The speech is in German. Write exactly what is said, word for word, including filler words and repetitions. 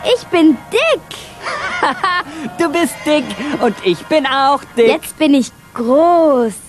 Ich bin dick. Du bist dick und ich bin auch dick. Jetzt bin ich groß.